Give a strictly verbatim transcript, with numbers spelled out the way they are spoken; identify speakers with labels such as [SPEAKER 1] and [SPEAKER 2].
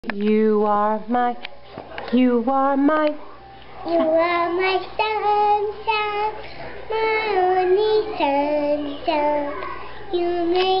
[SPEAKER 1] You are my, you are my,
[SPEAKER 2] you are my sunshine, my only sunshine. You make